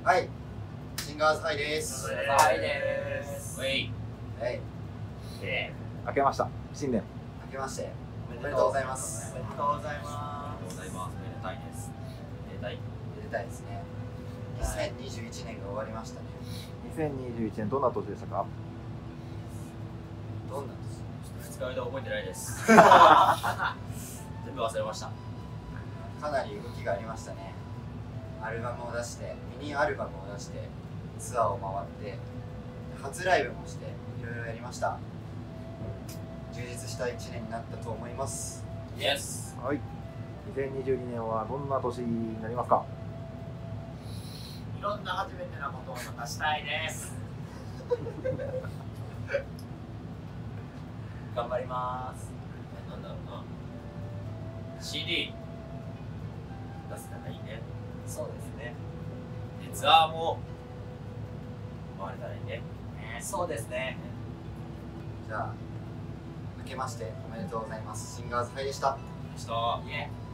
はい、シンガーズハイです。 はいです。 はい。 明けました新年。 明けましておめでとうございます。 おめでとうございます。 めでたいです。めでたいですね。2021年が終わりましたね。 2021年どんな年でしたか？ どんな年？2日間覚えてないです。全部忘れました。 かなり動きがありましたね。アルバムを出して、ミニアルバムを出して、ツアーを回って、初ライブもして、いろいろやりました。充実した1年になったと思います。 イエス。 はい。2022年はどんな年になりますか？ いろんな初めてなことをまたしたいです。頑張ります。 なんだろうな。CD 出せたらいいね。 そうですね。 でツアーも回れたらいいね。 そうですね。 じゃあ、明けましておめでとうございます。シンガーズハイでした。 した。 イエー。